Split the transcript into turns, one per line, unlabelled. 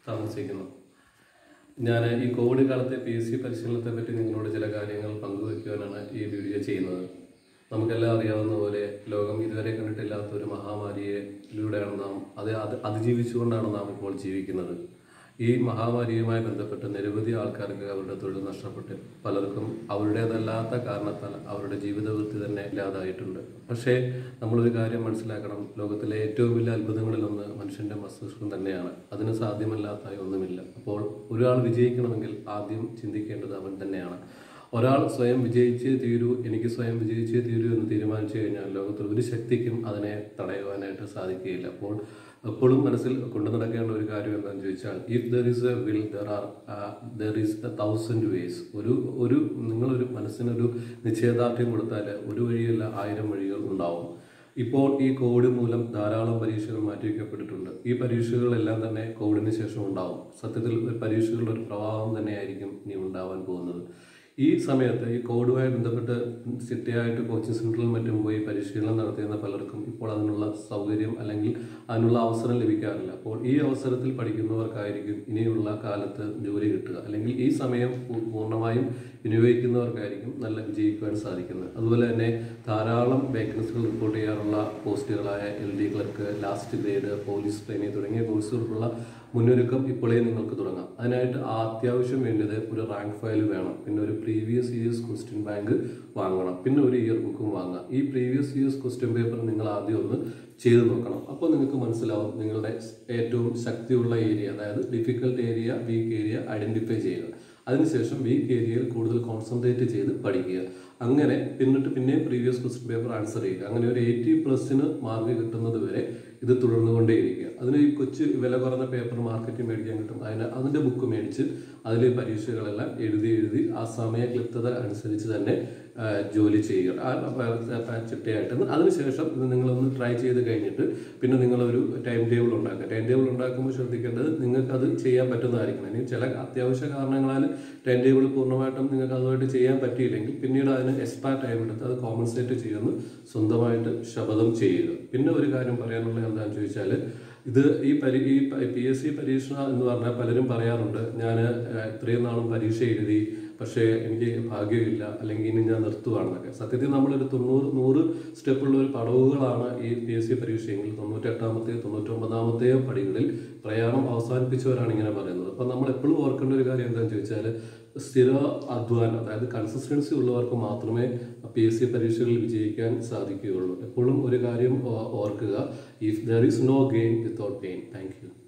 താമസിക്കുന്നു. ഞാൻ ഈ കോവിഡ് കാലത്തെ PSC പരിശീലനത്തെ പറ്റി നിങ്ങളോട് ചില കാര്യങ്ങൾ പങ്കുവയ്ക്കുവാനാണ് ഈ വീഡിയോ ചെയ്യുന്നത്. നമുക്കെല്ലാം അറിയാവുന്ന പോലെ ലോകം ഇതുവരെ കണ്ടിട്ടില്ലാത്ത ഒരു മഹാമാരിയിലൂടെയാണ് നാം അതിജീവിച്ചുകൊണ്ടാണ് നാം ഇപ്പോൾ ജീവിക്കുന്നത്. ഈ മഹാമാരിയുമായി ബന്ധപ്പെട്ട് നിരവധി ആൾക്കാർക്ക് അവരുടെ തൊഴിൽ നഷ്ടപ്പെട്ട് പലർക്കും അവരുടേതല്ലാത്ത കാരണത്താൽ അവരുടെ ജീവിതവൃത്തി തന്നെ ഇല്ലാതായിട്ടുണ്ട്. പക്ഷേ നമ്മളൊരു കാര്യം മനസ്സിലാക്കണം, ലോകത്തിലെ ഏറ്റവും വലിയ അത്ഭുതങ്ങളിലൊന്ന് മനുഷ്യൻ്റെ മസ്തിഷ്കം തന്നെയാണ്. അതിന് സാധ്യമല്ലാത്ത ഒന്നുമില്ല. അപ്പോൾ ഒരാൾ വിജയിക്കണമെങ്കിൽ ആദ്യം ചിന്തിക്കേണ്ടത് അവൻ തന്നെയാണ്. ഒരാൾ സ്വയം വിജയിച്ചേ തീരൂ, എനിക്ക് സ്വയം വിജയിച്ചേ തീരൂ എന്ന് തീരുമാനിച്ചു കഴിഞ്ഞാൽ ലോകത്തിൽ ഒരു ശക്തിക്കും അതിനെ തടയുവാനായിട്ട് സാധിക്കുകയില്ല. അപ്പോൾ എപ്പോഴും മനസ്സിൽ കൊണ്ടു നടക്കേണ്ട ഒരു കാര്യം എന്താണെന്ന് ചോദിച്ചാൽ, if there is a will there is 1000 ways. നിങ്ങളൊരു മനസ്സിനൊരു നിശ്ചയദാർഢ്യം കൊടുത്താൽ ഒരു വഴിയല്ല 1000 വഴികൾ ഉണ്ടാവും. ഇപ്പോൾ ഈ കോവിഡ് മൂലം ധാരാളം പരീക്ഷകൾ മാറ്റിവെക്കപ്പെട്ടിട്ടുണ്ട്. ഈ പരീക്ഷകളെല്ലാം തന്നെ കോവിഡിന് ശേഷം ഉണ്ടാവും. സത്യത്തിൽ പരീക്ഷകളുടെ ഒരു പ്രവാഹം തന്നെയായിരിക്കും ഇനി ഉണ്ടാവാൻ പോകുന്നത്. ഈ സമയത്ത് ഈ കോവിഡുമായി ബന്ധപ്പെട്ട് ചിട്ടയായിട്ട് കോച്ചിങ് സെൻ്ററിലും മറ്റും പോയി പരിശീലനം നടത്തിയിരുന്ന പലർക്കും ഇപ്പോൾ അതിനുള്ള സൗകര്യം അല്ലെങ്കിൽ അതിനുള്ള അവസരം ലഭിക്കാറില്ല. അപ്പോൾ ഈ അവസരത്തിൽ പഠിക്കുന്നവർക്കായിരിക്കും ഇനിയുള്ള കാലത്ത് ജോലി കിട്ടുക, അല്ലെങ്കിൽ ഈ സമയം പൂർണ്ണമായും വിനിയോഗിക്കുന്നവർക്കായിരിക്കും നല്ല വിജയിക്കുവാൻ സാധിക്കുന്നത്. അതുപോലെ തന്നെ ധാരാളം വേക്കൻസികൾ റിപ്പോർട്ട് ചെയ്യാറുള്ള പോസ്റ്റുകളായ LD clerk, last grade, police trainee തുടങ്ങിയ കോഴ്സുകൾക്കുള്ള മുന്നൊരുക്കം ഇപ്പോഴേ നിങ്ങൾക്ക് തുടങ്ങാം. അതിനായിട്ട് അത്യാവശ്യം വേണ്ടത് ഒരു റാങ്ക് ഫയൽ വേണം, പിന്നെ ഒരു പ്രീവിയസ് ഇയേഴ്സ് ക്വസ്റ്റ്യൻ ബാങ്ക് വാങ്ങണം, പിന്നെ ഒരു ഇയർ ബുക്കും വാങ്ങാം. ഈ പ്രീവിയസ് ഇയേഴ്സ് ക്വസ്റ്റ്യൻ പേപ്പർ നിങ്ങൾ ആദ്യം ഒന്ന് ചെയ്ത് നോക്കണം. അപ്പോൾ നിങ്ങൾക്ക് മനസ്സിലാവും നിങ്ങളുടെ ഏറ്റവും ശക്തിയുള്ള ഏരിയ, അതായത് difficult area, weak area identify ചെയ്യുക. അതിനുശേഷം വീക്ക് ഏരിയയിൽ കൂടുതൽ കോൺസെൻട്രേറ്റ് ചെയ്ത് പഠിക്കുക. അങ്ങനെ പിന്നെ പ്രീവിയസ് ക്വസ്റ്റ്യൻ പേപ്പർ ആൻസർ ചെയ്യുക. അങ്ങനെ ഒരു 80+ മാർക്ക് കിട്ടുന്നത് വരെ ഇത് തുടർന്നുകൊണ്ടേയിരിക്കുക. അതിന് ഈ കൊച്ചു വില കുറഞ്ഞ പേപ്പർ മാർക്കറ്റിൽ മേടിക്കാൻ കിട്ടും. അതിൻ്റെ ബുക്ക് മേടിച്ച് അതിൽ പരീക്ഷകളെല്ലാം എഴുതി ആ സമയ ക്ലിപ്തത അനുസരിച്ച് തന്നെ ജോലി ചെയ്യുക ചിട്ടയായിട്ട്. അതിനുശേഷം ഇത് നിങ്ങളൊന്ന് ട്രൈ ചെയ്ത് കഴിഞ്ഞിട്ട് പിന്നെ നിങ്ങളൊരു ടൈം ടേബിൾ ഉണ്ടാക്കുക. ടൈം ടേബിൾ ഉണ്ടാക്കുമ്പോൾ ശ്രദ്ധിക്കേണ്ടത് നിങ്ങൾക്കത് ചെയ്യാൻ പറ്റുന്നതായിരിക്കണം. ഇനി ചില അത്യാവശ്യ കാരണങ്ങളാൽ ടൈം ടേബിൾ പൂർണ്ണമായിട്ടും നിങ്ങൾക്ക് അതുമായിട്ട് ചെയ്യാൻ പറ്റിയില്ലെങ്കിൽ പിന്നീട് അതിന് എക്സ്ട്രാ ടൈം എടുത്ത് അത് കോമ്പൻസേറ്റ് ചെയ്യുമെന്ന് സ്വന്തമായിട്ട് ശപഥം ചെയ്യുക. പിന്നെ ഒരു കാര്യം പറയാനുള്ളത് എന്താണെന്ന് ചോദിച്ചാൽ, ഇത് ഈ PSC പരീക്ഷ എന്ന് പറഞ്ഞാൽ പലരും പറയാറുണ്ട്, ഞാൻ ഇത്രയും നാളും പരീക്ഷ എഴുതി പക്ഷേ എനിക്ക് ഭാഗ്യമില്ല, അല്ലെങ്കിൽ ഇനി ഞാൻ നിർത്തുവാണെന്നൊക്കെ. സത്യത്തിൽ നമ്മളൊരു 100 സ്റ്റെപ്പുള്ള ഒരു പടവുകളാണ് ഈ PSC പരീക്ഷയെങ്കിൽ 98-ാമത്തെയോ 99-ാമത്തെയോ പടികളിൽ പ്രയാണം അവസാനിപ്പിച്ചവരാണ് ഇങ്ങനെ പറയുന്നത്. അപ്പം നമ്മൾ എപ്പോഴും ഓർക്കേണ്ട ഒരു കാര്യം എന്താണെന്ന് ചോദിച്ചാൽ, സ്ഥിര അധ്വാനം, അതായത് കൺസിസ്റ്റൻസി ഉള്ളവർക്ക് മാത്രമേ PSC പരീക്ഷകളിൽ വിജയിക്കാൻ സാധിക്കുകയുള്ളൂ. എപ്പോഴും ഒരു കാര്യം ഓർക്കുക, if there is no gain without pain. Thank U.